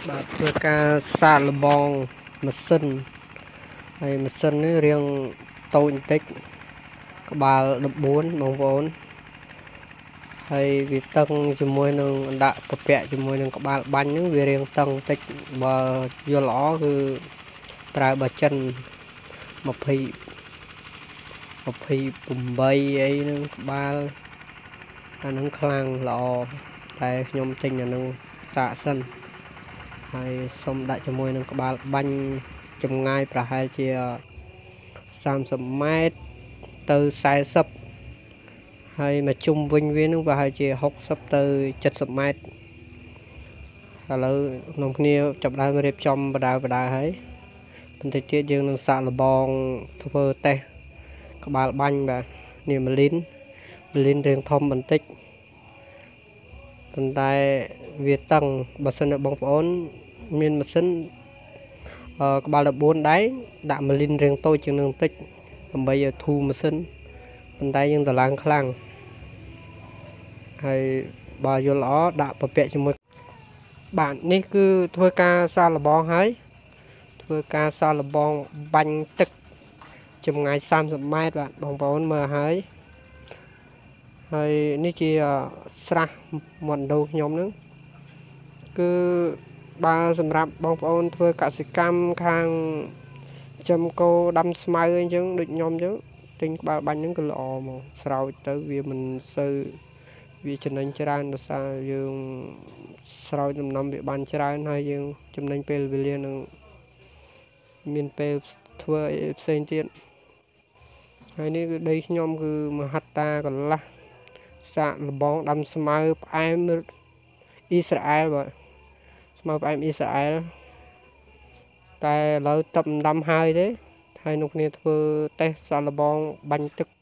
បាទធ្វើការសាកល្បងម៉ាស៊ីនហើយម៉ាស៊ីននេះរាងតូចបន្តិចក្បាល14បងប្អូនហើយវាតឹងជាមួយនឹងដាក់ពពាក់ជាមួយនឹងក្បាលបាញ់ហ្នឹងវារាងតឹងបន្តិចបើយល់ល្អគឺប្រើបើចិន28អីហ្នឹងក្បាលអាហ្នឹងខ្លាំងល្អតែខ្ញុំទិញអាហ្នឹងសាកសិនហើយសុំដាក់ជាមួយនឹងក្បាលបាញ់ចម្ងាយប្រហែលជា30ម៉ែត្រទៅ40ហើយមកជុំវិញវានឹងប្រហែលជា60ទៅ70ម៉ែត្រឥឡូវក្នុងគ្នាចាប់ដើមរៀបចំបដាហើយបន្តិចទៀតយើងនឹងសាកល្បងធ្វើតេស្តក្បាលបាញ់បាទនេះម៉ាលីនរាងធំបន្តិចប៉ុន្តែវាតឹងបើសិនជាបងប្អូនមានម៉ាស៊ីនក្បាល14ដៃដាក់ម៉ាលីនរាងតូចជាងនឹងបន្តិចដើម្បីឲ្យធូរម៉ាស៊ីនប៉ុន្តែយើងតឡើងខ្លាំងហើយបើយល់ល្អដាក់ពពាក់ជាមួយបាទនេះគឺធ្វើការសាកល្បងហើយធ្វើការសាកល្បងបាញ់ទឹកចម្ងាយ30ម៉ែត្របាទបងប្អូនមើលហើយនេះជាស្រះមាត់ដូងខ្ញុំហ្នឹងគឺបើសម្រាប់បងប្អូនធ្វើកសិកម្មខាងចំគោដាំស្មៅអីចឹងដូចខ្ញុំចឹងទិញក្បាលបាញ់ហ្នឹងគឺល្អមកស្រោចទៅវាមិនសូវវាចំណេញច្រើនដោយសារយើងស្រោចដំណាំវាបានច្រើនហើយយើងចំណេញពេលវេលានឹងមានពេលធ្វើអីផ្សេងទៀតហើយនេះគឺដីខ្ញុំគឺមហត្តាកន្លះសាកលបងដាំស្មៅផ្អែមអ៊ីស្រាអែលបាទស្មៅផ្អែមអ៊ីស្រាអែលតែឥឡូវតឹបដាំហើយទេហើយនោះគ្នាធ្វើតេស្តសាកល្បងបាញ់ទឹក